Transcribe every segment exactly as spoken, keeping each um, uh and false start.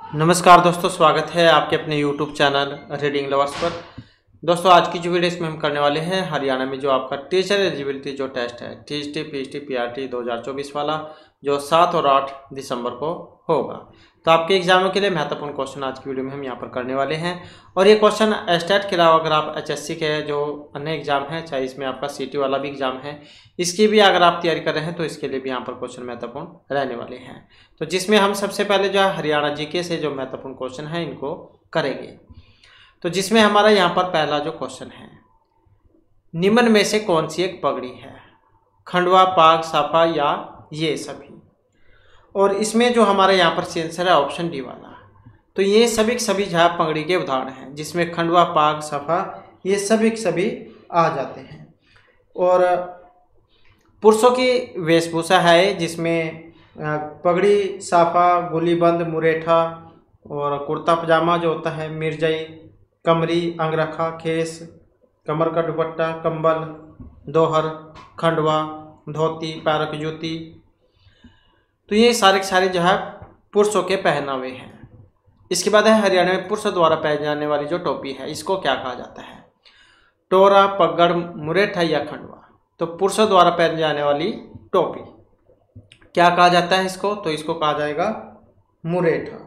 नमस्कार दोस्तों, स्वागत है आपके अपने यूट्यूब चैनल रीडिंग लवर्स पर। दोस्तों आज की जो वीडियो इसमें हम करने वाले हैं हरियाणा में जो आपका टीचर एलिजिबिलिटी जो टेस्ट है T S T P H T P R T दो हज़ार चौबीस वाला जो सात और आठ दिसंबर को होगा। तो आपके एग्जामों के लिए महत्वपूर्ण क्वेश्चन आज की वीडियो में हम यहाँ पर करने वाले हैं। और ये क्वेश्चन एस्टेट के अलावा अगर आप एच एस सी के जो अन्य एग्जाम है, चाहे इसमें आपका सी टी वाला भी एग्जाम है, इसकी भी अगर आप तैयारी कर रहे हैं तो इसके लिए भी यहाँ पर क्वेश्चन महत्वपूर्ण रहने वाले हैं। तो जिसमें हम सबसे पहले जो है हरियाणा जीके से जो महत्वपूर्ण क्वेश्चन है इनको करेंगे। तो जिसमें हमारा यहाँ पर पहला जो क्वेश्चन है, निम्न में से कौन सी एक पगड़ी है? खंडवा, पाग, साफा या ये सभी? और इसमें जो हमारा यहाँ पर आंसर है ऑप्शन डी वाला। तो ये सभी सभी जो है पगड़ी के उदाहरण हैं, जिसमें खंडवा, पाग, साफा ये सभी सभी आ जाते हैं। और पुरुषों की वेशभूषा है जिसमें पगड़ी, साफा, गोलीबंद, मुरेठा और कुर्ता पजामा जो होता है, मिर्जाई, कमरी, अंगरखा, खेस, कमर का दुपट्टा, कंबल, दोहर, खंडवा, धोती, पैरों की जूती। तो ये सारे सारे जो है पुरुषों के पहनावे हैं। इसके बाद है हरियाणा में पुरुषों द्वारा पहने जाने वाली जो टोपी है, इसको क्या कहा जाता है? टोरा, पगड़, मुरेठा या खंडवा? तो पुरुषों द्वारा पहने जाने वाली टोपी क्या कहा जाता है इसको? तो इसको कहा जाएगा मुरेठा।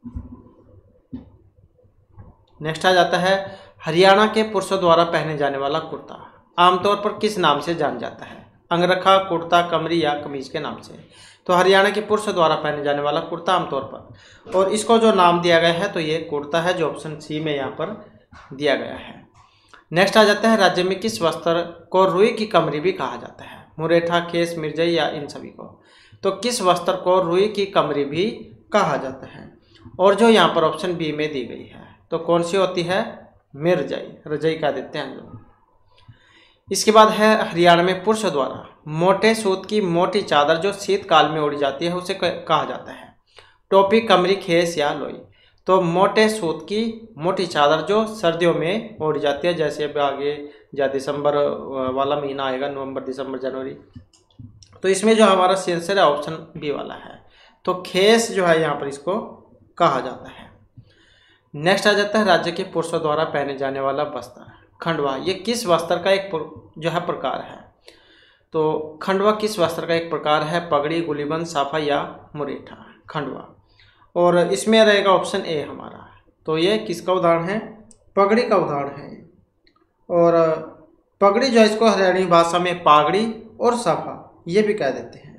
नेक्स्ट आ जाता है हरियाणा के पुरुषों द्वारा पहने जाने वाला कुर्ता आमतौर पर किस नाम से जाना जाता है? अंगरखा, कुर्ता, कमरी या कमीज के नाम से? तो हरियाणा के पुरुषों द्वारा पहने जाने वाला कुर्ता आमतौर पर, और इसको जो नाम दिया गया है तो ये कुर्ता है, जो ऑप्शन सी में यहाँ पर दिया गया है। नेक्स्ट आ जाता है राज्य में किस वस्त्र को रुई की कमरी भी कहा जाता है? मुरेठा, खेस, मिर्जाई या इन सभी को? तो किस वस्त्र को रुई की कमरी भी कहा जाता है? और जो यहाँ पर ऑप्शन बी में दी गई है तो कौन सी होती है? मिर्जाई, रजाई कह देते हैं लोग। इसके बाद है हरियाणा में पुरुषों द्वारा मोटे सूत की मोटी चादर जो शीतकाल में ओढ़ी जाती है उसे कहा जाता है? टोपी, कमरी, खेस या लोई? तो मोटे सूत की मोटी चादर जो सर्दियों में ओढ़ी जाती है, जैसे अब आगे या दिसंबर वाला महीना आएगा, नवंबर, दिसंबर, जनवरी, तो इसमें जो हमारा आंसर है ऑप्शन बी वाला है। तो खेस जो है यहाँ पर इसको कहा जाता है। नेक्स्ट आ जाता है राज्य के पुरुषों द्वारा पहने जाने वाला वस्त्र खंडवा। ये किस वस्त्र का एक जो है प्रकार है? तो खंडवा किस वस्त्र का एक प्रकार है? पगड़ी, गुलीबंद, साफा या मुरेठा? खंडवा। और इसमें रहेगा ऑप्शन ए हमारा। तो ये किसका उदाहरण है? पगड़ी का उदाहरण है। और पगड़ी जो है इसको हरियाणवी भाषा में पागड़ी और साफा ये भी कह देते हैं,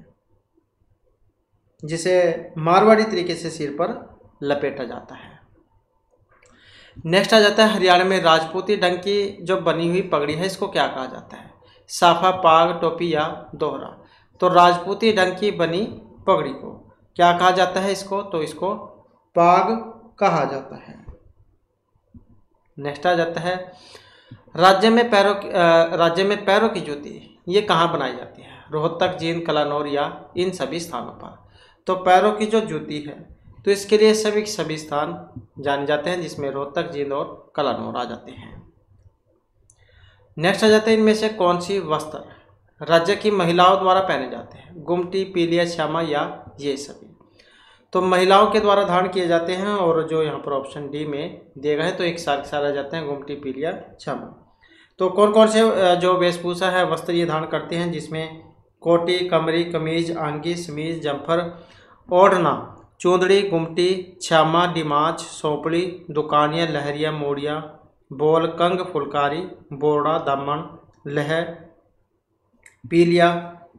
जिसे मारवाड़ी तरीके से सिर पर लपेटा जाता है। नेक्स्ट आ जाता है हरियाणा में राजपूती ढंग की जो बनी हुई पगड़ी है, इसको क्या कहा जाता है? साफा, पाग, टोपी या दोहरा? तो राजपूती ढंग की बनी पगड़ी को क्या कहा जाता है इसको? तो इसको पाग कहा जाता है। नेक्स्ट आ जाता है राज्य में पैरों राज्य में पैरों की जूती ये कहाँ बनाई जाती है? रोहतक, जींद, कलानौर या इन सभी स्थानों पर? तो पैरों की जो जूती है तो इसके लिए सभी सभी स्थान जाने जाते हैं, जिसमें रोहतक, जींद और कलानौर आ जाते हैं। नेक्स्ट आ जाते हैं इनमें से कौन सी वस्त्र राज्य की महिलाओं द्वारा पहने जाते हैं? गुमटी, पीलिया, श्यामा या ये सभी? तो महिलाओं के द्वारा धारण किए जाते हैं, और जो यहाँ पर ऑप्शन डी में दिए गए हैं तो एक साथ सारे जाते हैं गुमटी, पीलिया, श्यामा। तो कौन कौन से जो वेशभूषा है वस्त्र ये धारण करते हैं? जिसमें कोटी, कमरी, कमीज, आंगी, समीज, जम्फर, ओढ़ना, चूंदड़ी, गुमटी, छामा, डिमाच, सोपड़ी, दुकानिया, लहरिया, मोड़िया, बोल, कंग, फुलकारी, बोड़ा, दामन, लह, पीलिया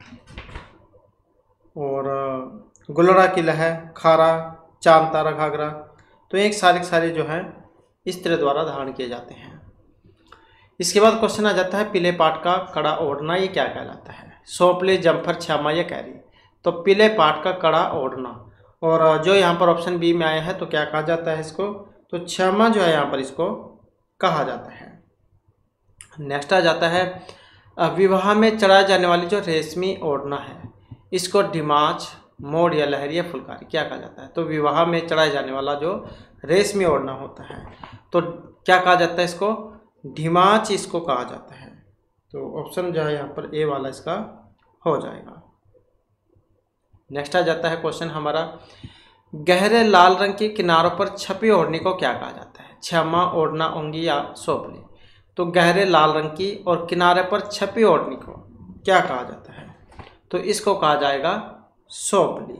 और गुलड़ा की लह, खारा, चांद तारा, घाघरा। तो एक सारे सारे जो है इस तरह द्वारा धारण किए जाते हैं। इसके बाद क्वेश्चन आ जाता है पीले पाट का कड़ा ओढ़ना ये क्या कहलाता है? सोपली, जम्फर, छामा या कैरी? तो पीले पाट का कड़ा ओढ़ना, और जो यहाँ पर ऑप्शन बी में आया है तो क्या कहा जाता है इसको? तो छामा जो है यहाँ पर इसको कहा जाता है। नेक्स्ट आ जाता है विवाह में चढ़ाई जाने वाली जो रेशमी ओढ़ना है इसको डिमाच, मोड़ या लहरिया, फुलकारी क्या कहा जाता है? तो विवाह में चढ़ाया जाने वाला जो रेशमी ओढ़ना होता है तो क्या कहा जाता है इसको? ढिमाच इसको कहा जाता है। तो ऑप्शन जो है यहाँ पर ए वाला इसका हो जाएगा। नेक्स्ट आ जाता है क्वेश्चन हमारा गहरे लाल रंग की किनारों पर छपी ओढ़नी को क्या कहा जाता है? क्षमा, ओढ़ना, ओंगी या सोपली। तो गहरे लाल रंग की और किनारे पर छपी ओढ़नी को क्या कहा जाता है? तो इसको कहा जाएगा सोपली।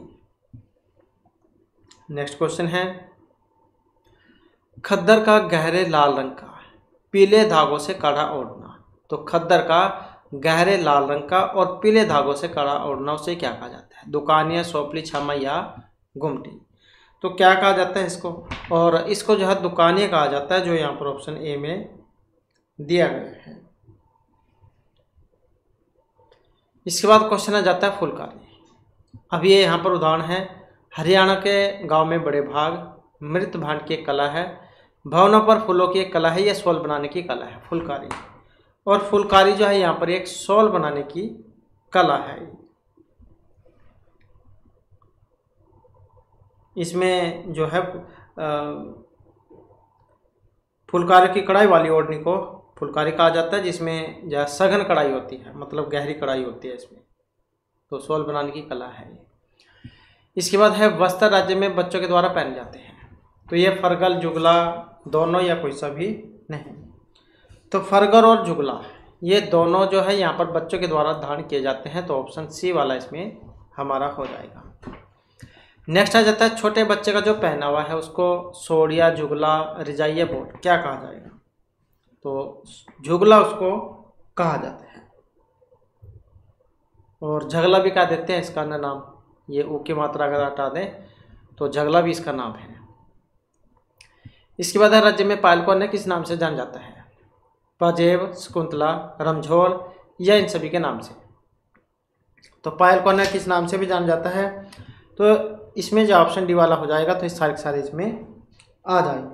नेक्स्ट क्वेश्चन है, खद्दर का गहरे लाल रंग का पीले धागों से कड़ा ओढ़ना। तो खद्दर का गहरे लाल रंग का और पीले धागों से कड़ा ओढ़ना, उसे क्या कहा जाता है? दुकानिया, सोपली, छमा या गुमटी। तो क्या कहा जाता है इसको? और इसको जो है दुकानिया कहा जाता है, जो यहाँ पर ऑप्शन ए में दिया गया है। इसके बाद क्वेश्चन आ जाता है फुलकारी। अब ये यहाँ पर उदाहरण है, हरियाणा के गांव में बड़े भाग, मृत भांड की एक कला है, भवनों पर फूलों की एक कला है, या शॉल बनाने की कला है फुलकारी। और फुलकारी जो है यहाँ पर एक शॉल बनाने की कला है। इसमें जो है फुलकारी की कढ़ाई वाली ओढ़नी को फुलकारी कहा जाता है, जिसमें जो सघन कढ़ाई होती है, मतलब गहरी कढ़ाई होती है इसमें। तो शॉल बनाने की कला है ये। इसके बाद है वस्त्र राज्य में बच्चों के द्वारा पहने जाते हैं। तो ये फरगल, जुगला दोनों या कोई सा भी नहीं। तो फरगल और जुगला ये दोनों जो है यहाँ पर बच्चों के द्वारा धारण किए जाते हैं। तो ऑप्शन सी वाला इसमें हमारा हो जाएगा। नेक्स्ट आ जाता है छोटे बच्चे का जो पहनावा है उसको सोड़िया, जुगला, रिजाइया, बोट क्या कहा जाएगा? तो जुगला उसको कहा जाता है। और झगला भी कहा देते हैं इसका नाम, ये ऊ की मात्रा अगर हटा दें तो झगला भी इसका नाम है। इसके बाद राज्य में पायल को अन्य किस नाम से जाना जाता है? पाजेब, शकुंतला, रमझोल या इन सभी के नाम से। तो पायल को अन्य किस नाम से भी जाना जाता है? तो इसमें जो ऑप्शन डी वाला हो जाएगा। तो इस सारे के सारे इसमें आ जाएंगे।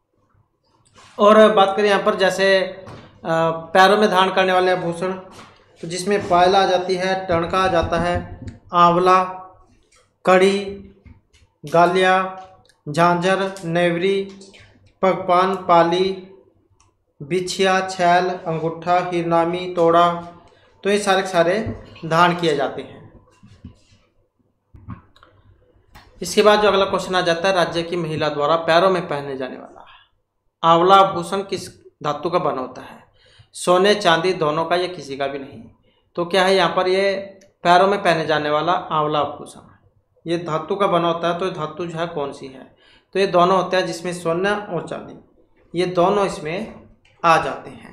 और बात करें यहाँ पर जैसे पैरों में धारण करने वाले आभूषण, तो जिसमें पायल आ जाती है, टणका आ जाता है, आंवला, कड़ी, गालिया, झांझर, नेवरी, पगपान, पाली, बिछिया, छैल, अंगूठा, हिरनामी, तोड़ा। तो ये सारे के सारे धारण किए जाते हैं। इसके बाद जो अगला क्वेश्चन आ जाता है, राज्य की महिला द्वारा पैरों में पहने जाने वाला आंवला आभूषण किस धातु का बना होता है? सोने, चांदी दोनों का या किसी का भी नहीं। तो क्या है यहाँ पर, ये पैरों में पहने जाने वाला आंवला आभूषण ये धातु का बना होता है। तो धातु जो है कौन सी है? तो ये दोनों होते हैं, जिसमें सोना और चांदी ये दोनों इसमें आ जाते हैं।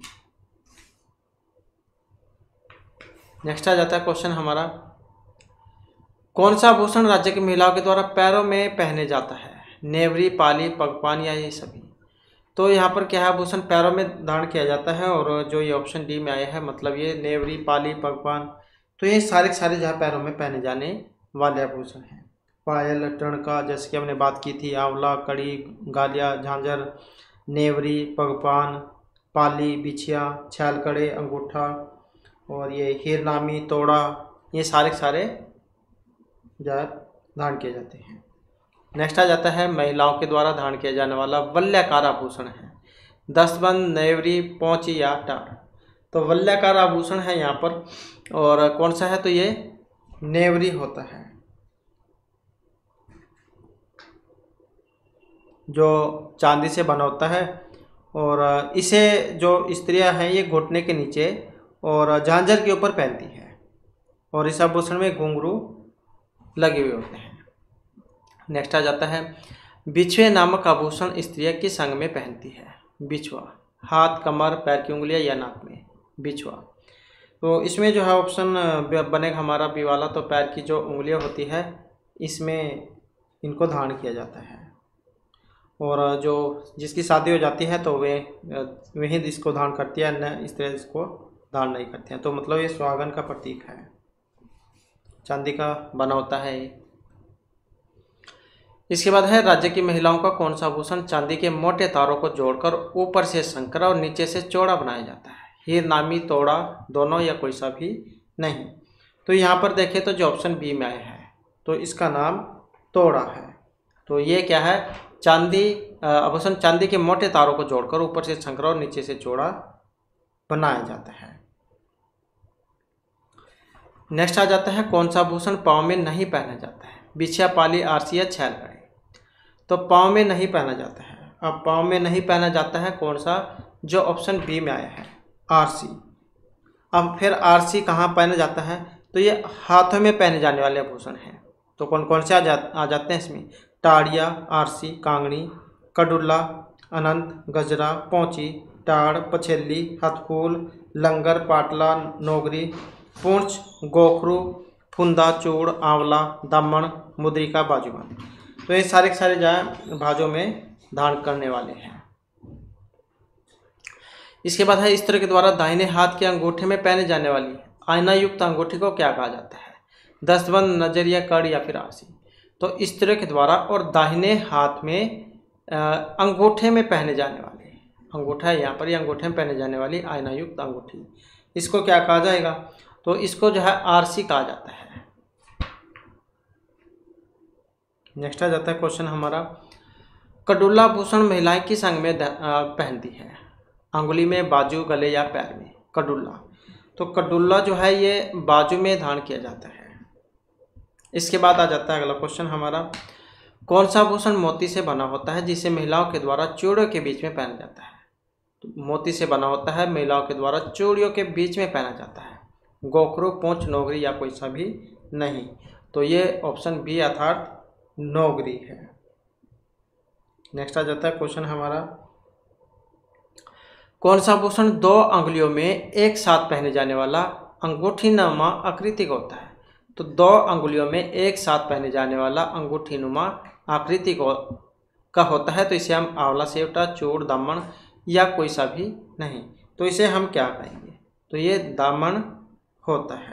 नेक्स्ट आ जाता है क्वेश्चन हमारा, कौन सा आभूषण राज्य की महिलाओं के द्वारा पैरों में पहने जाता है? नेवरी, पाली, पगपान या ये सभी। तो यहाँ पर क्या है, आभूषण पैरों में धारण किया जाता है। और जो ये ऑप्शन डी में आया है, मतलब ये नेवरी, पाली, पगपान, तो ये सारे सारे जो है पैरों में पहने जाने वाले आभूषण हैं। पायल, टणका जैसे कि हमने बात की थी, आंवला, कड़ी, गालिया, झांझर, नेवरी, पगपान, पाली, बिछिया, छैलकड़े, अंगूठा और ये हिरनामी, तोड़ा, ये सारे सारे जो है धारण किए जाते हैं। नेक्स्ट आ जाता है महिलाओं के द्वारा धारण किया जाने वाला वल्याकार आभूषण है। दस्तबंद, नेवरी, पोंची या टार। तो वल्याकार आभूषण है यहाँ पर, और कौन सा है? तो ये नेवरी होता है, जो चांदी से बना होता है। और इसे जो स्त्रियां हैं ये घुटने के नीचे और झांझर के ऊपर पहनती हैं। और इस आभूषण में घुंघरू लगे हुए होते हैं। नेक्स्ट आ जाता है बिछुए नामक आभूषण स्त्रियां किस अंग में पहनती है? बिछुआ, हाथ, कमर, पैर की उंगलियां या नाक में। बिछुआ, तो इसमें जो है ऑप्शन बनेगा हमारा बी वाला। तो पैर की जो उंगलियां होती है इसमें इनको धारण किया जाता है। और जो जिसकी शादी हो जाती है तो वे वही इसको धारण करती है, न इस तरह इसको धारण नहीं करती हैं। तो मतलब ये सुहागन का प्रतीक है, चांदी का बना होता है ये। इसके बाद है राज्य की महिलाओं का कौन सा आभूषण चांदी के मोटे तारों को जोड़कर ऊपर से संकरा और नीचे से चौड़ा बनाया जाता है? हीरनामी, तोड़ा दोनों या कोई सा भी नहीं। तो यहाँ पर देखें तो जो ऑप्शन बी में आया है तो इसका नाम तोड़ा है। तो ये क्या है, चांदी आभूषण चांदी के मोटे तारों को जोड़कर ऊपर से संकरा और नीचे से चौड़ा बनाया जाता है। नेक्स्ट आ जाता है कौन सा आभूषण पाँव में नहीं पहना जाता है? बिछिया, पाली, आरसी या छैलगढ़ी। तो पाँव में नहीं पहना जाता है। अब पाँव में नहीं पहना जाता है कौन सा, जो ऑप्शन बी में आया है आरसी। अब फिर आरसी कहाँ पहना जाता है, तो ये हाथों में पहने जाने वाले आभूषण हैं। तो कौन कौन से आ, जा, आ जाते हैं इसमें, टाड़िया, आरसी, कांगड़ी, कडुल्ला, अनंत, गजरा, पौची, टाड़, पछेली, हथफूल, लंगर, पाटला, नोगरी, पूंछ, गोखरू, फुंदा, चूड़, आंवला, दमन, मुद्रिका, बाजूबंद। तो ये सारे सारे जो है भाजों में धारण करने वाले हैं। इसके बाद है स्त्री के द्वारा दाहिने हाथ के अंगूठे में पहने जाने वाली आईना युक्त अंगूठी को क्या कहा जाता है, दस्तबंद, नजरिया, कड़ या फिर आरसी। तो स्त्री के द्वारा और दाहिने हाथ में अंगूठे में पहने जाने वाले, अंगूठा है यहाँ पर, ये अंगूठे में पहने जाने वाली आईना युक्त अंगूठी, इसको क्या कहा जाएगा, तो इसको जो है आरसी कहा जाता है। नेक्स्ट आ जाता है क्वेश्चन हमारा, कडुल्ला आभूषण महिलाएं किस अंग में पहनती है, अंगुली में, बाजू, गले या पैर में। कडुल्ला, तो कडुल्ला जो है ये बाजू में धारण किया जाता है। इसके बाद आ जाता है अगला क्वेश्चन हमारा, कौन सा आभूषण मोती से बना होता है जिसे महिलाओं के द्वारा चूड़ियों के बीच में पहना जाता है। तो मोती से बना होता है, महिलाओं के द्वारा चूड़ियों के बीच में पहना जाता है। गोखरू, पूंछ, नोगरी या कोई सा भी नहीं। तो ये ऑप्शन बी अर्थात नोगरी है। नेक्स्ट आ जाता है क्वेश्चन हमारा, कौन सा आभूषण दो अंगुलियों में एक साथ पहने जाने वाला अंगूठी नुमा आकृति का होता है। तो दो अंगुलियों में एक साथ पहने जाने वाला अंगूठी नुमा आकृति को का होता है। तो इसे हम आंवला, सेवटा, चूड़, दामन या कोई सा भी नहीं। तो इसे हम क्या कहेंगे, तो ये दामन होता है।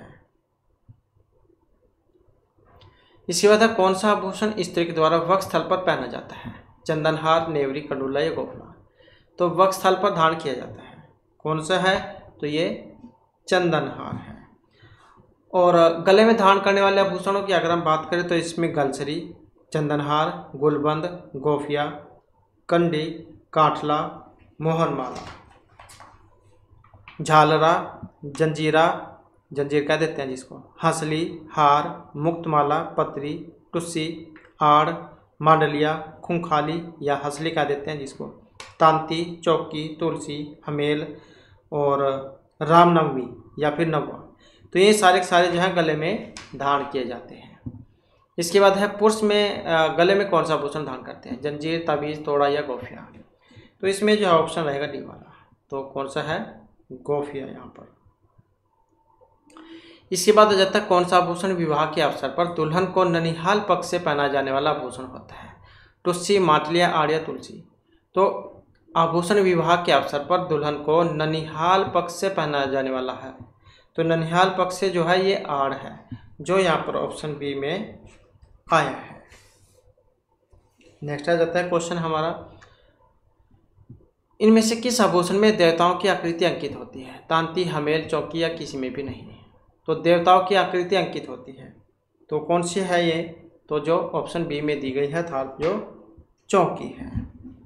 इसके बाद है कौन सा आभूषण स्त्री के द्वारा वक्ष स्थल पर पहना जाता है, चंदनहार, नेवरी, कडुल्ला या गोफना। तो वक्ष स्थल पर धारण किया जाता है, कौन सा है, तो ये चंदनहार है। और गले में धारण करने वाले आभूषणों की अगर हम बात करें तो इसमें गलसरी, चंदनहार, गुलबंद, गोफिया, कंडी, काठला, मोहनमाला, झालरा, जंजीरा, जंजीर कह देते हैं जिसको, हंसली, हार, मुक्तमाला, पत्री, टुस्सी, आड़, मांडलिया, खूंखाली या हंसली कह देते हैं जिसको, तांती, चौकी, तुलसी, हमेल और रामनवमी या फिर नवा। तो ये सारे सारे जो है गले में धारण किए जाते हैं। इसके बाद है पुरुष में गले में कौन सा आभूषण धारण करते हैं, जंजीर, ताबीज, तोड़ा या गोफिया। तो इसमें जो है ऑप्शन रहेगा डी वाला, तो कौन सा है, गोफिया यहाँ पर। इसके बाद आ जाता है कौन सा आभूषण विवाह के अवसर पर दुल्हन को ननिहाल पक्ष से पहना जाने वाला आभूषण होता है, टुस्सी, माटलिया, आड़िया, तुलसी। तो आभूषण विवाह के अवसर पर दुल्हन को ननिहाल पक्ष से पहना जाने वाला है। तो ननिहाल पक्ष से जो है ये आड़ है, जो यहाँ पर ऑप्शन बी में आया है। नेक्स्ट आ जाता है क्वेश्चन हमारा, इनमें से किस आभूषण में देवताओं की आकृति अंकित होती है, तांती, हमेल, चौकी या किसी में भी नहीं। तो देवताओं की आकृति अंकित होती है, तो कौन सी है ये, तो जो ऑप्शन बी में दी गई है था, जो चौकी है।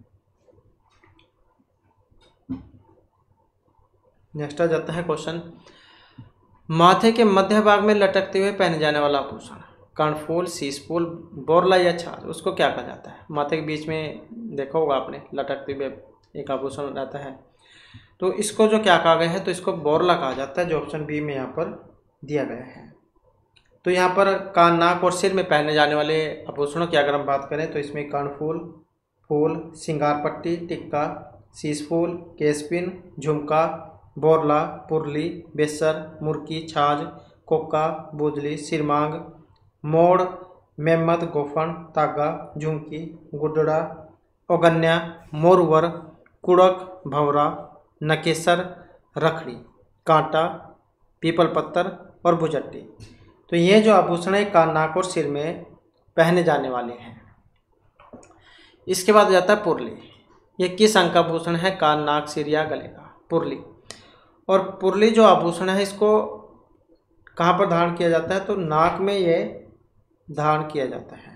नेक्स्ट आ जाता है क्वेश्चन, माथे के मध्य भाग में लटकते हुए पहने जाने वाला आभूषण, कर्णफूल, शीशफूल, बोरला या छाछ, उसको क्या कहा जाता है। माथे के बीच में देखा होगा आपने लटकते हुए एक आभूषण रहता है, तो इसको जो क्या कहा गया है, तो इसको बोरला कहा जाता है, जो ऑप्शन बी में यहाँ पर दिया गया है। तो यहाँ पर कान, नाक और सिर में पहने जाने वाले आभूषणों की अगर हम बात करें तो इसमें कर्णफूल, फूल, सिंगार पट्टी, टिक्का, शीशफूल, केसपिन, झुमका, बोरला, पुरली, बेसर, मुर्की, छाछ, कोका, बुजली, सिरमांग, मोड़, मेमत, गोफन, तागा, झुमकी, गुडड़ा, ओगन्या, मोरवर, कुड़क, भंवरा, नकेसर, रखड़ी, कांटा, पीपल पत्तर और भुजट्टी। तो ये जो आभूषण है कान, नाक और सिर में पहने जाने वाले हैं। इसके बाद जाता है पुरली, ये किस अंग का आभूषण है, कान, नाक, सिर या गले का, पुरली। और पुरली जो आभूषण है इसको कहाँ पर धारण किया जाता है, तो नाक में ये धारण किया जाता है।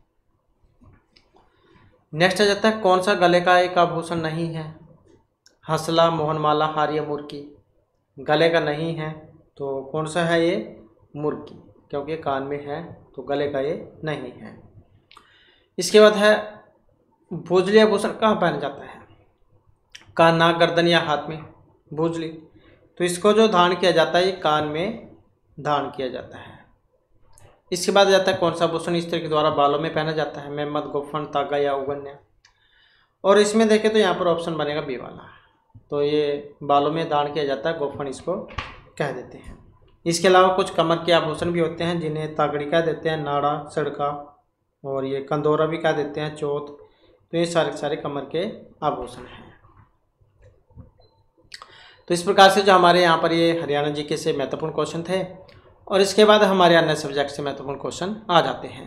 नेक्स्ट आ जाता है कौन सा गले का एक आभूषण नहीं है, हंसला, मोहनमाला, हार या मुर्की। गले का नहीं है, तो कौन सा है ये, मुर्की। क्योंकि कान में है तो गले का ये नहीं है। इसके बाद है भुजली आभूषण कहाँ पहना जाता है? कान, नाक, गर्दन या हाथ में? भुजली। तो इसको जो धारण किया जाता है ये कान में धारण किया जाता है। इसके बाद जाता है कौन सा आभूषण स्त्री के द्वारा बालों में पहना जाता है? मेहमद, गोफन, तागा या उगन्या। और इसमें देखें तो यहाँ पर ऑप्शन बनेगा बी वाला। तो ये बालों में धारण किया जाता है, गोफन इसको कह देते हैं। इसके अलावा कुछ कमर के आभूषण भी होते हैं जिन्हें तागड़ी कह देते हैं, नाड़ा, सड़का, और ये कंदोरा भी कह देते हैं, चौथ। तो ये सारे सारे कमर के आभूषण हैं। तो इस प्रकार से जो हमारे यहाँ पर ये हरियाणा जीके से महत्वपूर्ण क्वेश्चन थे, और इसके बाद हमारे अन्य सब्जेक्ट से महत्वपूर्ण क्वेश्चन आ जाते हैं।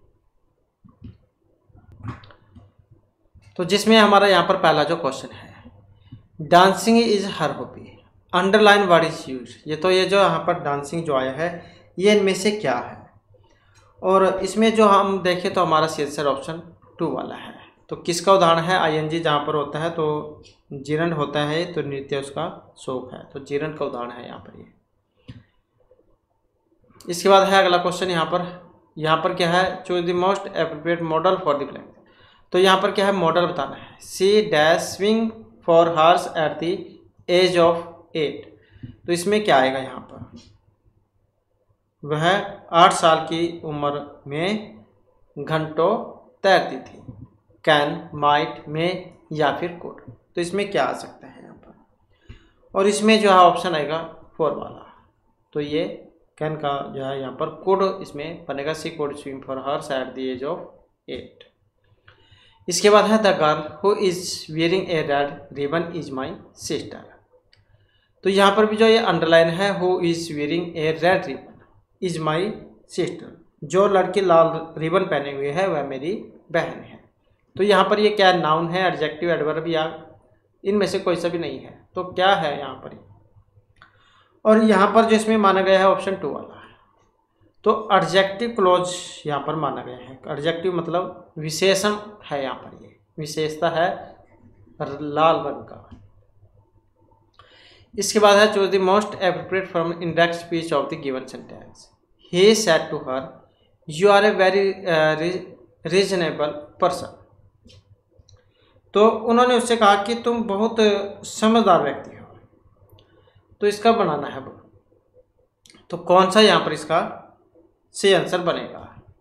तो जिसमें हमारा यहाँ पर पहला जो क्वेश्चन है, dancing is her hobby, underline word is use. ये तो ये जो यहाँ पर डांसिंग जो आया है ये इनमें से क्या है? और इसमें जो हम देखें तो हमारा सी आंसर ऑप्शन टू वाला है। तो किसका उदाहरण है? आईएनजी जहाँ पर होता है तो जीरण होता है, तो नृत्य उसका शौक है, तो जीरण का उदाहरण है यहाँ पर ये। इसके बाद है अगला क्वेश्चन यहाँ पर यहाँ पर क्या है? Choose the most appropriate modal for the blank. तो यहाँ पर क्या है? मॉडल बताना है। C dash swim for hours at the age of eight. तो इसमें क्या आएगा? यहाँ पर वह आठ साल की उम्र में घंटों तैरती थी। कैन, माइट, में या फिर कोड। तो इसमें क्या आ सकता है यहाँ पर? और इसमें जो है ऑप्शन आएगा फोर वाला। तो ये कैन का जो है यहाँ पर कोड इसमें बनेगा। C could swim for hours at the age of eight. इसके बाद है the girl who is wearing a red ribbon is my sister. तो यहाँ पर भी जो ये अंडरलाइन है, who is wearing a red ribbon is my sister. जो लड़की लाल रिबन पहने हुए है वह मेरी बहन है। तो यहाँ पर ये क्या नाउन है, एडजेक्टिव, एडवर्ब या इनमें से कोई सा भी नहीं है। तो क्या है यहाँ पर? और यहाँ पर जो इसमें माना गया है ऑप्शन टू वाला है। तो एडजेक्टिव क्लोज यहाँ पर माना गया है। एडजेक्टिव मतलब विशेषण है, यहाँ पर ये विशेषता है लाल रंग का। इसके बाद है choose the most appropriate from indirect speech of the given sentence. He said to her you are a very reasonable person. तो उन्होंने उससे कहा कि तुम बहुत समझदार व्यक्ति हो। तो इसका बनाना है वो। तो कौन सा यहाँ पर इसका सही आंसर बनेगा?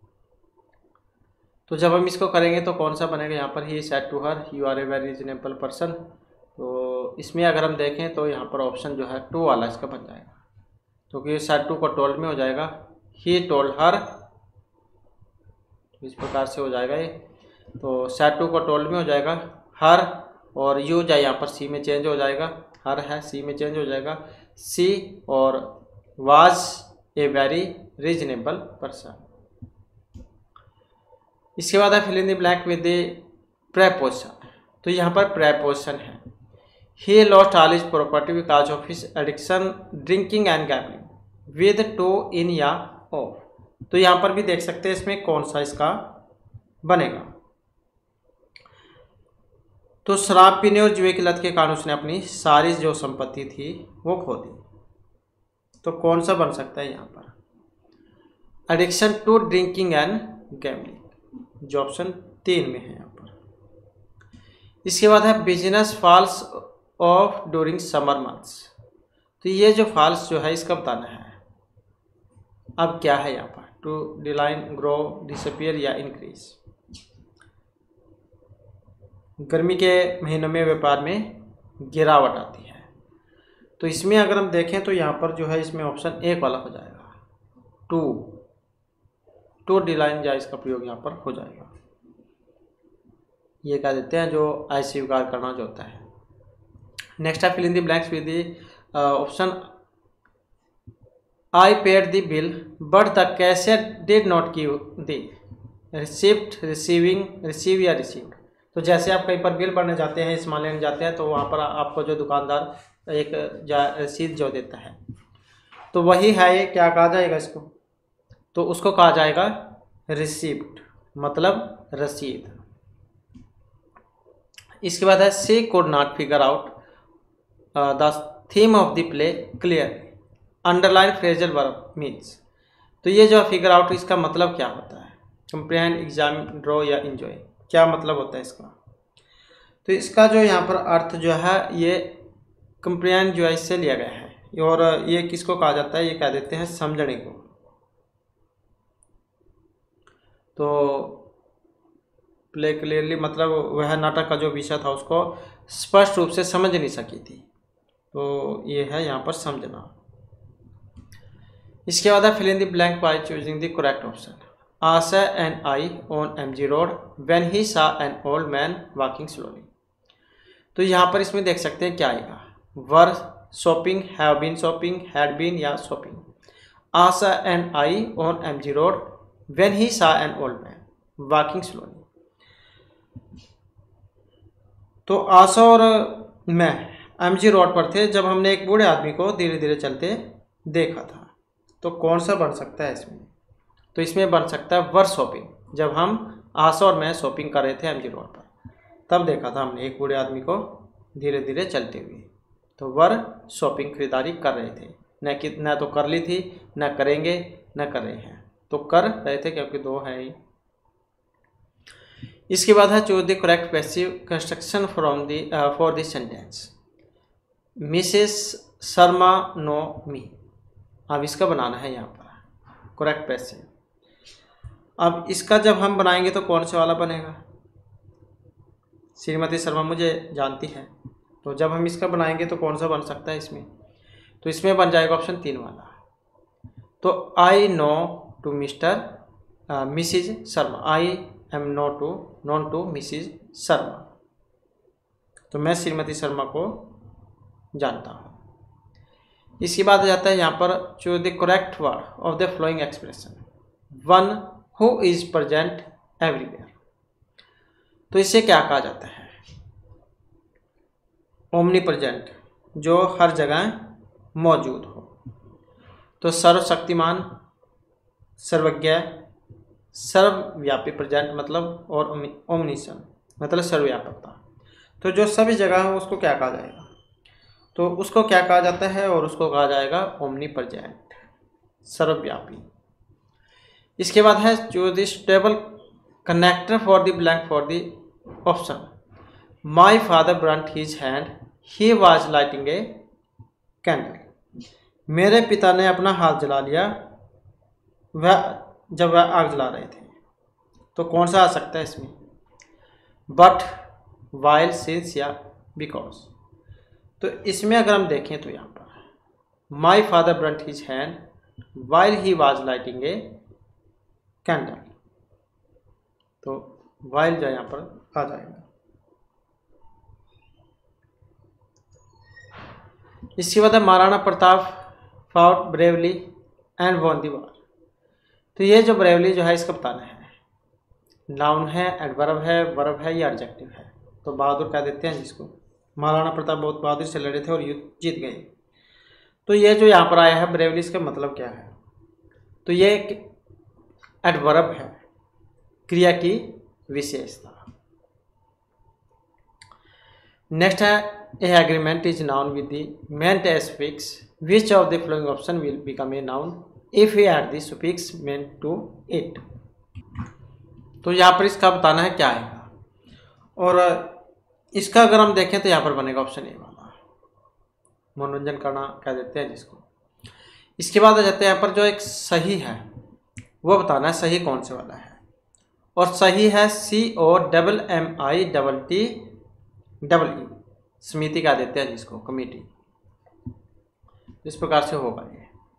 तो जब हम इसको करेंगे तो कौन सा बनेगा यहाँ पर? He said to her you are a very reasonable person. तो इसमें अगर हम देखें तो यहाँ पर ऑप्शन जो है टू वाला इसका बन जाएगा, क्योंकि तो सेड टू को टोल्ड में हो जाएगा। ही टोल्ड हर, इस प्रकार से हो जाएगा ये। तो सेड टू को टोल्ड में हो जाएगा हर, और यू जाए यहाँ पर सी में चेंज हो जाएगा। हर है सी में चेंज हो जाएगा सी, और was a very reasonable person. इसके बाद है fill in the blank with the preposition. तो यहाँ पर प्रेपोजिशन है। He lost all his property because of his addiction drinking and gambling with to in या ऑफ। तो यहाँ पर भी देख सकते हैं इसमें कौन सा इसका बनेगा। तो शराब पीने और जुए की लत के कारण उसने अपनी सारी जो संपत्ति थी वो खो दी। तो कौन सा बन सकता है यहाँ पर? Addiction to drinking and gambling, जो ऑप्शन तीन में है यहाँ पर। इसके बाद है business falls off during summer months. तो ये जो फॉल्स जो है इसका बताना है। अब क्या है यहाँ पर? टू डिलाइन, ग्रो, डिसअपियर या इंक्रीज। गर्मी के महीनों में व्यापार में गिरावट आती है। तो इसमें अगर हम देखें तो यहाँ पर जो है इसमें ऑप्शन एक वाला हो जाएगा। टू टू डिलाइन या इसका प्रयोग यहाँ पर हो जाएगा। ये कह देते हैं जो अस्वीकार करना जो होता है। नेक्स्ट है fill in the blanks with the option I paid the bill but the cashier did not give the receipt, receiving, receive या रिसीव्ड। तो जैसे आप कहीं पर बिल भरने जाते हैं, सामान लेने जाते हैं, तो वहाँ पर आपको जो दुकानदार एक रसीद जो देता है तो वही है ये, क्या कहा जाएगा इसको? तो उसको कहा जाएगा रिसिप्ट, मतलब रसीद। इसके बाद है she could not figure out the theme of the play clear, underline phrasal verb means. तो ये जो फिगर आउट इसका मतलब क्या होता है, कंप्रिहेंड, एग्जाम, ड्रॉ या इंजॉय, क्या मतलब होता है इसका। तो इसका जो यहाँ पर अर्थ जो है ये कंप्रिहेंड जो है इससे लिया गया है, और ये किसको कहा जाता है, ये कह देते हैं समझने को। तो प्ले क्लियरली मतलब वह नाटक का जो विषय था उसको स्पष्ट रूप से समझ नहीं सकी थी, तो ये है यहाँ पर समझना। इसके बाद है fill in the blank by choosing the correct option. Asha and I on MG road when he saw an old man walking slowly. तो यहाँ पर इसमें देख सकते हैं क्या आएगा, were shopping, have been shopping, had been या shopping. Asha and I on MG road when he saw an old man walking slowly. तो आशा और मैं एमजी रोड पर थे जब हमने एक बूढ़े आदमी को धीरे धीरे चलते देखा था। तो कौन सा बन सकता है इसमें, तो इसमें बन सकता है वर शॉपिंग, जब हम आशा और मैं शॉपिंग कर रहे थे एमजी रोड पर तब देखा था हमने एक बूढ़े आदमी को धीरे धीरे चलते हुए। तो वर शॉपिंग खरीदारी कर रहे थे, न कि न तो कर ली थी, न करेंगे, न कर रहे हैं, तो कर रहे थे क्योंकि दो है ही। इसके बाद है choose the correct passive construction from the for the sentence. Mrs Sharma know me. अब इसका बनाना है यहाँ पर करेक्ट पैसिव। अब इसका जब हम बनाएंगे तो कौन सा वाला बनेगा, श्रीमती शर्मा मुझे जानती है, तो जब हम इसका बनाएंगे तो कौन सा बन सकता है इसमें, तो इसमें बन जाएगा ऑप्शन तीन वाला। तो I know to Mr Mrs Sharma, I am know to known to Mrs Sharma. तो मैं श्रीमती शर्मा को जानता हूँ। इसके बाद आ जाता है यहाँ पर choose the correct word of the following expression. One who is present everywhere. तो इसे क्या कहा जाता है, ओमनी प्रेजेंट, जो हर जगह मौजूद हो। तो सर्वशक्तिमान, सर्वज्ञ, सर्वव्यापी प्रेजेंट मतलब, और ओमनिशन मतलब सर्वव्यापकता। तो जो सभी जगह है उसको क्या कहा जाएगा, तो उसको क्या कहा जाता है, और उसको कहा जाएगा ओमनी प्रेजेंट, सर्वव्यापी। इसके बाद है choose the suitable connector for the blank for the option. My father burnt his hand he was lighting a candle. मेरे पिता ने अपना हाथ जला लिया वह जब वह आग जला रहे थे। तो कौन सा आ सकता है इसमें, बट, वाइल, सिंस या बिकॉज। तो इसमें अगर हम देखें तो यहाँ पर my father burnt his hand while he was lighting a candle, तो वाइल जो यहाँ पर आ जाएगा। इसके बाद है Maharana Pratap fought bravely and won the war. तो ये जो ब्रेवली जो है इसका बताना है, नाउन है, एडवर्ब है, वर्ब है या एडजेक्टिव है। तो बहादुर कह देते हैं जिसको। महाराणा प्रताप बहुत बहादुर से लड़े थे और युद्ध जीत गए। तो ये जो यहाँ पर आया है ब्रेवली, इसका मतलब क्या है, तो ये एक एडवर्ब है, क्रिया की विशेषता। नेक्स्ट है a agreement is noun with the ment suffix which of the following option will become a noun if you add the suffix ment to it. तो यहाँ पर इसका बताना है क्या आएगा, और इसका अगर हम देखें तो यहाँ पर बनेगा ऑप्शन ए वाला, मनोरंजन करना कह देते हैं जिसको। इसके बाद आ जाते हैं यहाँ पर जो एक सही है वो बताना है सही कौन से वाला है, और सही है C O double M I double T double E, समिति कह देते हैं जिसको, कमेटी। इस प्रकार से होगा ये।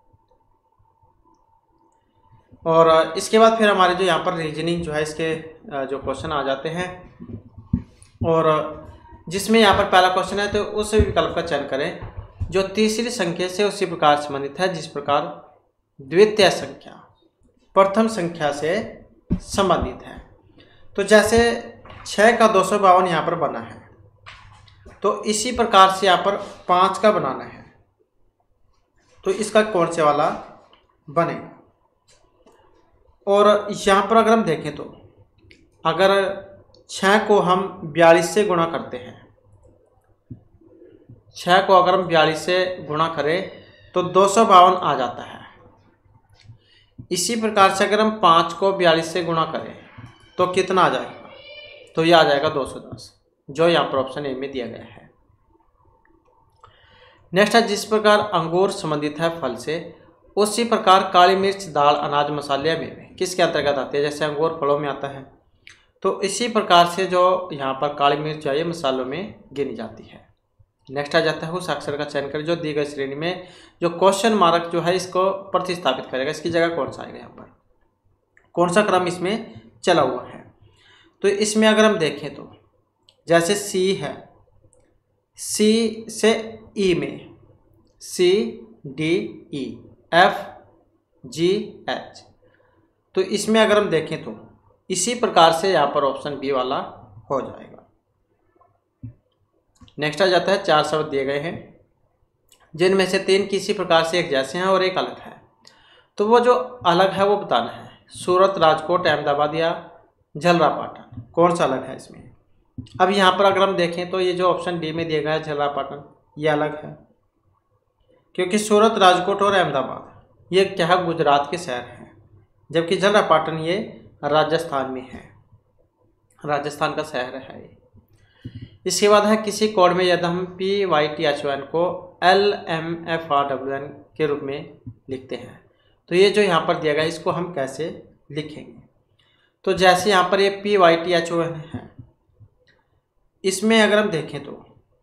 और इसके बाद फिर हमारे जो यहाँ पर रीजनिंग जो है इसके जो क्वेश्चन आ जाते हैं, और जिसमें यहाँ पर पहला क्वेश्चन है तो उस विकल्प का चयन करें जो तीसरी संख्या से उसी प्रकार संबंधित है जिस प्रकार द्वितीय संख्या प्रथम संख्या से संबंधित है। तो जैसे छः का दो सौ बावन यहाँ पर बना है, तो इसी प्रकार से यहाँ पर पाँच का बनाना है, तो इसका कौन से वाला बनेगा। और यहाँ पर अगर हम देखें तो अगर छः को हम बयालीस से गुणा करते हैं, छः को अगर हम बयालीस से गुणा करें तो दो सौ बावन आ जाता है। इसी प्रकार से अगर हम पाँच को बयालीस से गुणा करें तो कितना आ जाएगा, तो ये आ जाएगा दो सौ दस, जो यहाँ पर ऑप्शन ए में दिया गया है। नेक्स्ट है, जिस प्रकार अंगूर संबंधित है फल से, उसी प्रकार काली मिर्च, दाल, अनाज, मसाले या मेवे किसके अंतर्गत आते हैं। जैसे अंगूर फलों में आता है, तो इसी प्रकार से जो यहाँ पर काली मिर्च है ये मसालों में गिनी जाती है। नेक्स्ट आ जाता है, उस अक्षर का चयन करें जो दी गई श्रेणी में जो क्वेश्चन मार्क जो है इसको प्रतिस्थापित करेगा, इसकी जगह कौन सा आएगा, यहाँ पर कौन सा क्रम इसमें चला हुआ है। तो इसमें अगर हम देखें तो जैसे सी है, सी से ई में C D E F G H, तो इसमें अगर हम देखें तो इसी प्रकार से यहाँ पर ऑप्शन बी वाला हो जाएगा। नेक्स्ट आ जाता है, चार शब्द दिए गए हैं जिनमें से तीन किसी प्रकार से एक जैसे हैं और एक अलग है, तो वो जो अलग है वो बताना है। सूरत, राजकोट, अहमदाबाद या झलरापाटन, कौन सा अलग है इसमें। अब यहाँ पर अगर हम देखें तो ये जो ऑप्शन डी में दिया गया है झलरापाटन, ये अलग है, क्योंकि सूरत, राजकोट और अहमदाबाद ये क्या है, गुजरात के शहर हैं, जबकि झलरापाटन ये राजस्थान में है, राजस्थान का शहर है ये। इसके बाद है, किसी कोड में यदि हम P Y T H O N को L M F R W N के रूप में लिखते हैं, तो ये जो यहाँ पर दिया गया इसको हम कैसे लिखेंगे। तो जैसे यहाँ पर ये P Y T H O N है, इसमें अगर हम देखें तो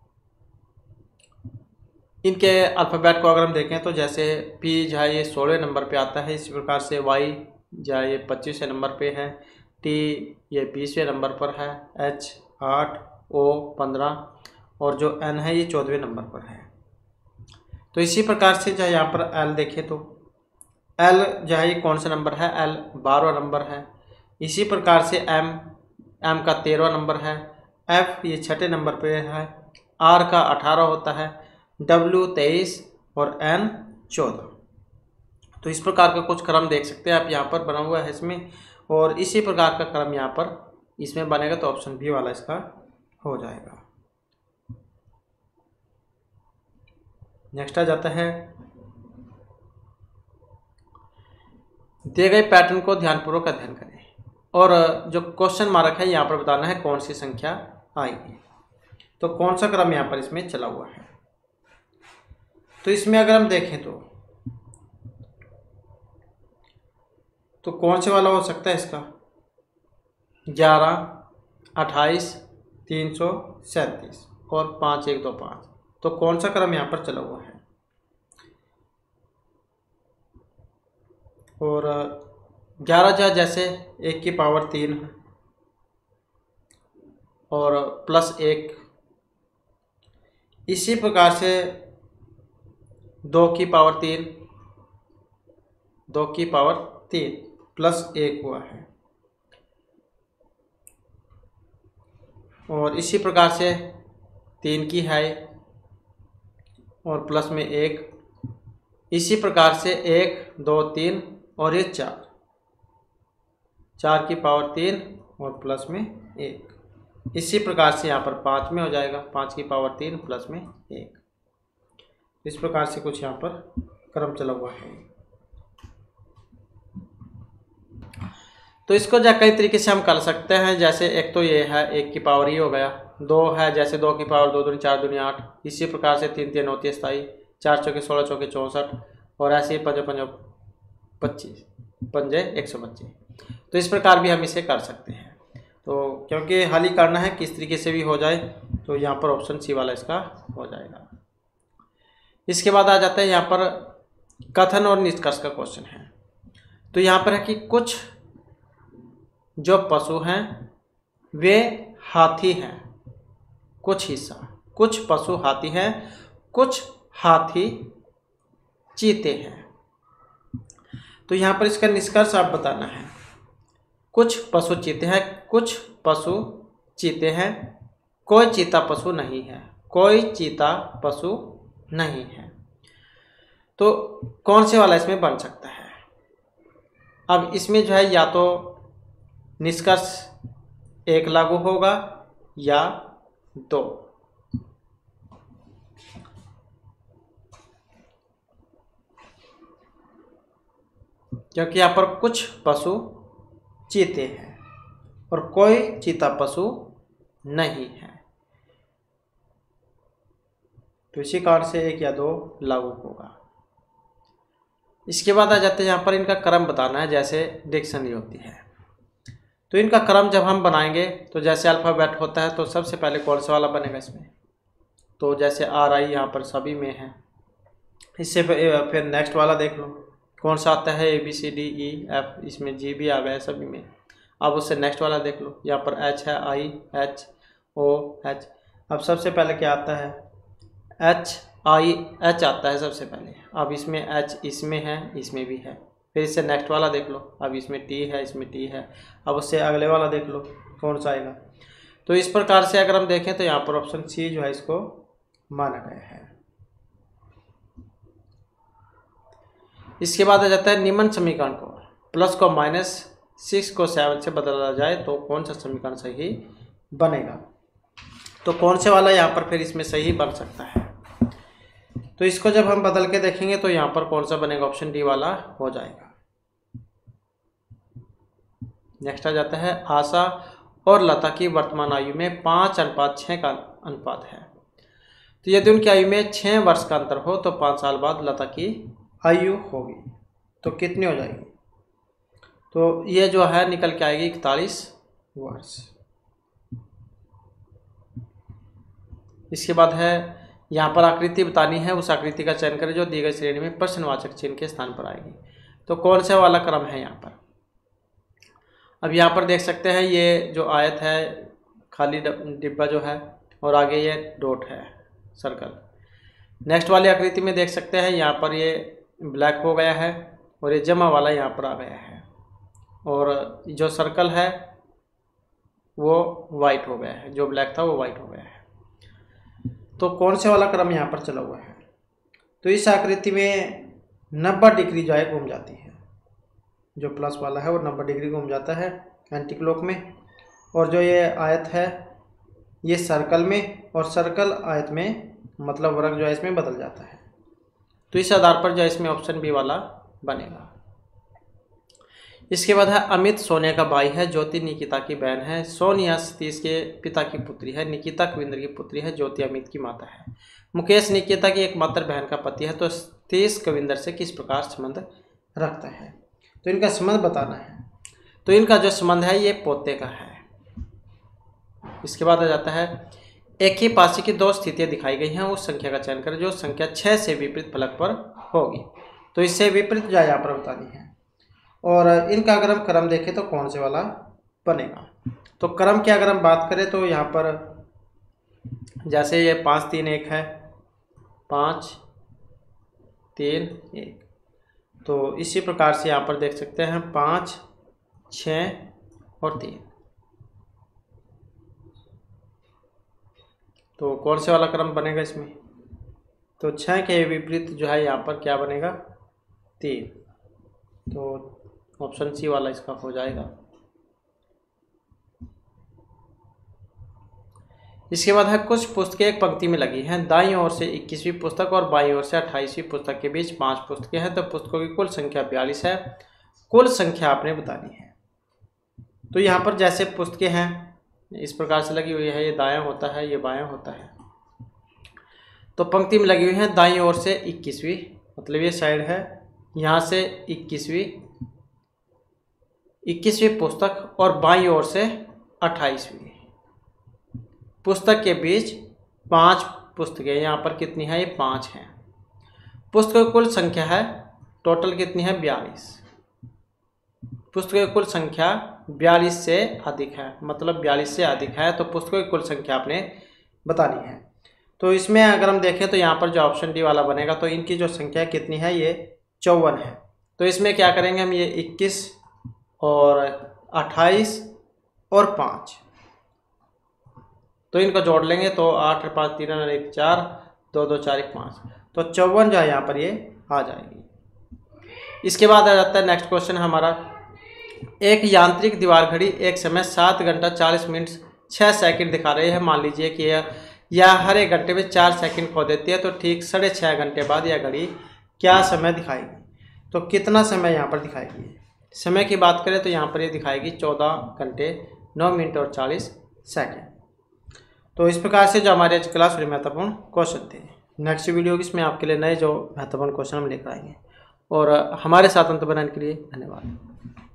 इनके अल्फ़ाबेट को अगर हम देखें तो जैसे पी जो है ये सोलह नंबर पे आता है, इसी प्रकार से वाई जो है ये पच्चीसवें नंबर पे है, टी ये बीसवें नंबर पर है, एच आठ, ओ पंद्रह और जो एन है ये चौदहवें नंबर पर है। तो इसी प्रकार से जो है यहाँ पर एल देखें तो एल जो है ये कौन सा नंबर है, एल बारहवां नंबर है। इसी प्रकार से एम एम का तेरहवां नंबर है, एफ ये छठे नंबर पे है, आर का अठारह होता है, डब्ल्यू तेईस और एन चौदह। तो इस प्रकार का कुछ क्रम देख सकते हैं आप यहाँ पर बना हुआ है इसमें, और इसी प्रकार का क्रम यहाँ पर इसमें बनेगा, तो ऑप्शन बी वाला इसका हो जाएगा। नेक्स्ट आ जाता है, दिए गए पैटर्न को ध्यानपूर्वक अध्ययन करें और जो क्वेश्चन मार्क है यहाँ पर बताना है कौन सी संख्या आएगी। तो कौन सा क्रम यहाँ पर इसमें चला हुआ है, तो इसमें अगर हम देखें तो तो कौन से वाला हो सकता है इसका, ग्यारह, अट्ठाईस, तीन सौ सैंतीस और पाँच एक दो पाँच, तो कौन सा क्रम यहाँ पर चला हुआ है। और ग्यारह जो जैसे एक की पावर तीन है और प्लस एक, इसी प्रकार से दो की पावर तीन, दो की पावर तीन प्लस एक हुआ है, और इसी प्रकार से तीन की है और प्लस में एक, इसी प्रकार से एक, दो, तीन और ये चार, चार की पावर तीन और प्लस में एक, इसी प्रकार से यहाँ पर पाँच में हो जाएगा, पाँच की पावर तीन प्लस में एक। इस प्रकार से कुछ यहाँ पर क्रम चला हुआ है। तो इसको जो कई तरीके से हम कर सकते हैं, जैसे एक तो ये है एक की पावर ही हो गया, दो है जैसे दो की पावर दो दूनी चार दूनी आठ, इसी प्रकार से तीन तीन होती है सताई, चार चौके सोलह चौके चौंसठ और ऐसे ही पंजे पंजे पच्चीस, पंजे एक सौ पच्चीस। तो इस प्रकार भी हम इसे कर सकते हैं। तो क्योंकि हल ही करना है किस तरीके से भी हो जाए, तो यहाँ पर ऑप्शन सी वाला इसका हो जाएगा। इसके बाद आ जाता है यहाँ पर कथन और निष्कर्ष का क्वेश्चन है। तो यहाँ पर है कि कुछ जो पशु हैं वे हाथी हैं, कुछ हिस्सा, कुछ पशु हाथी हैं, कुछ हाथी चीते हैं। तो यहाँ पर इसका निष्कर्ष आप बताना है। कुछ पशु चीते हैं, कुछ पशु चीते हैं, कोई चीता पशु नहीं है, कोई चीता पशु नहीं है। तो कौन से वाला इसमें बन सकता है। अब इसमें जो है या तो निष्कर्ष एक लागू होगा या दो। क्योंकि यहाँ पर कुछ पशु चीते हैं और कोई चीता पशु नहीं है, तो इसी कारण से एक या दो लागू होगा। इसके बाद आ जाते हैं यहाँ पर इनका क्रम बताना है, जैसे डिक्शनरी होती है। तो इनका क्रम जब हम बनाएंगे तो जैसे अल्फ़ाबेट होता है तो सबसे पहले कौन सा वाला बनेगा इसमें, तो जैसे आर आई यहाँ पर सभी में है। इससे फिर नेक्स्ट वाला देख लो कौन सा आता है, A B C D E F, इसमें जी भी आ गया है सभी में। अब उससे नेक्स्ट वाला देख लो, यहाँ पर एच है, आई एच ओ एच। अब सबसे पहले क्या आता है, एच आई एच आता है सबसे पहले। अब इसमें एच इसमें है, इसमें भी है। फिर इससे नेक्स्ट वाला देख लो, अब इसमें टी है, इसमें टी है। अब उससे अगले वाला देख लो कौन सा आएगा। तो इस प्रकार से अगर हम देखें तो यहाँ पर ऑप्शन सी जो है इसको माना गया है। इसके बाद आ जाता है निम्न समीकरण को प्लस को माइनस सिक्स को सेवन से बदला जाए तो कौन सा समीकरण सही बनेगा। तो कौन से वाला यहाँ पर फिर इसमें सही बन सकता है, तो इसको जब हम बदल के देखेंगे तो यहाँ पर कौन सा बनेगा, ऑप्शन डी वाला हो जाएगा। नेक्स्ट आ जाता है आशा और लता की वर्तमान आयु में पाँच अनुपात छः का अनुपात है। तो यदि उनकी आयु में छः वर्ष का अंतर हो तो पाँच साल बाद लता की आयु होगी तो कितनी हो जाएगी, तो ये जो है निकल के आएगी इकतालीस वर्ष। इसके बाद है यहाँ पर आकृति बतानी है, उस आकृति का चयन करें जो दी गई श्रेणी में प्रश्नवाचक चिन्ह के स्थान पर आएगी। तो कौन सा वाला क्रम है यहाँ पर। अब यहाँ पर देख सकते हैं ये जो आयत है खाली डिब्बा जो है और आगे ये डॉट है सर्कल। नेक्स्ट वाली आकृति में देख सकते हैं यहाँ पर ये ब्लैक हो गया है और ये जमा वाला यहाँ पर आ गया है और जो सर्कल है वो वाइट हो गया है, जो ब्लैक था वो वाइट हो गया है। तो कौन से वाला क्रम यहाँ पर चला हुआ है, तो इस आकृति में नब्बे डिग्री जो है घूम जाती है, जो प्लस वाला है वो नब्बे डिग्री घूम जाता है एंटी क्लॉक में, और जो ये आयत है ये सर्कल में और सर्कल आयत में मतलब वर्ग जो है इसमें बदल जाता है। तो इस आधार पर जो है इसमें ऑप्शन बी वाला बनेगा। इसके बाद है अमित सोनिया का भाई है, ज्योति निकिता की बहन है, सोनिया सतीश के पिता की पुत्री है, निकिता कविंद्र की पुत्री है, ज्योति अमित की माता है, मुकेश निकिता की एकमात्र बहन का पति है। तो सतीश कविंद्र से किस प्रकार संबंध रखता है, तो इनका संबंध बताना है। तो इनका जो संबंध है ये पोते का है। इसके बाद आ जाता है एक ही पासी की दो स्थितियां दिखाई गई हैं, उस संख्या का चयन करें जो संख्या छः से विपरीत फलक पर होगी। तो इससे विपरीत जो यहाँ पर बतानी है, और इनका अगर हम क्रम देखें तो कौन से वाला बनेगा। तो क्रम की अगर हम बात करें तो यहाँ पर जैसे ये पाँच तीन एक है, पाँच तीन एक, तो इसी प्रकार से यहाँ पर देख सकते हैं पाँच छः और तीन। तो कौन से वाला क्रम बनेगा इसमें, तो छः के विपरीत जो है यहाँ पर क्या बनेगा, तीन। तो ऑप्शन सी वाला इसका हो जाएगा। इसके बाद है कुछ पुस्तकें एक पंक्ति में लगी हैं, दाईं ओर से इक्कीसवीं पुस्तक और बाईं ओर से अट्ठाईसवीं पुस्तक के बीच पांच पुस्तकें हैं। तो पुस्तकों की कुल संख्या बयालीस है, कुल संख्या आपने बतानी है। तो यहाँ पर जैसे पुस्तकें हैं इस प्रकार से लगी हुई है, ये दायां होता है ये बायां होता है। तो पंक्ति में लगी हुई है दाईं ओर से इक्कीसवीं, मतलब ये साइड है, यहाँ से इक्कीसवीं इक्कीसवीं पुस्तक और बाईं ओर से अट्ठाईसवीं पुस्तक के बीच पांच पुस्तकें। यहाँ पर कितनी है, ये पांच हैं। पुस्तकों की कुल संख्या है टोटल कितनी है, बयालीस। पुस्तकों की कुल संख्या बयालीस से अधिक है, मतलब बयालीस से अधिक है, तो पुस्तकों की कुल संख्या आपने बतानी है। तो इसमें अगर हम देखें तो यहाँ पर जो ऑप्शन डी वाला बनेगा, तो इनकी जो संख्या कितनी है, ये चौवन है। तो इसमें क्या करेंगे हम, ये इक्कीस और अट्ठाईस और पाँच, तो इनको जोड़ लेंगे तो आठ पाँच तीन और एक चार, दो दो चार एक पाँच, तो चौवन जो है यहाँ पर ये आ जाएगी। इसके बाद आ जाता है नेक्स्ट क्वेश्चन हमारा, एक यांत्रिक दीवार घड़ी एक समय सात घंटा चालीस मिनट छः सेकंड दिखा रही है। मान लीजिए कि यह यह हर एक घंटे में चार सेकंड खो देती है, तो ठीक साढ़े छः घंटे बाद यह घड़ी क्या समय दिखाएगी। तो कितना समय यहाँ पर दिखाएगी। समय की बात करें तो यहाँ पर ये दिखाएगी चौदह घंटे नौ मिनट और चालीस सेकेंड। तो इस प्रकार से जो हमारे आज क्लास में महत्वपूर्ण क्वेश्चन थे। नेक्स्ट वीडियो इसमें आपके लिए नए जो महत्वपूर्ण क्वेश्चन हम लेकर आएंगे। और हमारे साथ अंत बनाने के लिए धन्यवाद।